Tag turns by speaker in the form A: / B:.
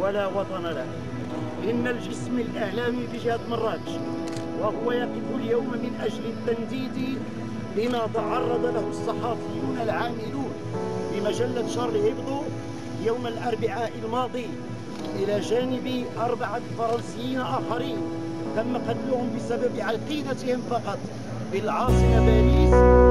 A: ولا وطن له. إن الجسم الإعلامي في جهة مراكش وهو يقف اليوم من أجل التنديد بما تعرض له الصحفيون العاملون بمجلة شارلي هيبدو يوم الأربعاء الماضي، إلى جانب 4 فرنسيين آخرين تم قتلهم بسبب عقيدتهم فقط بالعاصمة باريس